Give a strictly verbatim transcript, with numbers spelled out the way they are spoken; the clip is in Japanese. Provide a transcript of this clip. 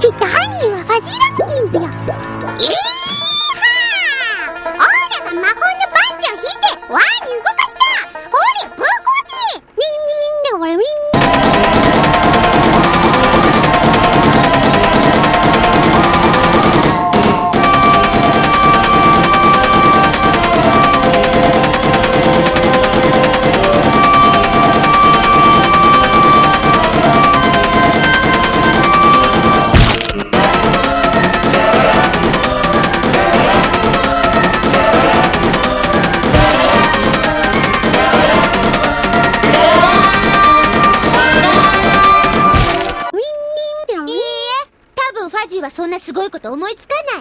きっと犯人はファジーランキンズよ。えーはー、オーラが魔法のバンジョを引いてワーに動かした。ほれブーコーセー。ウィンウィンのワウィン。 そんなすごいこと思いつかない。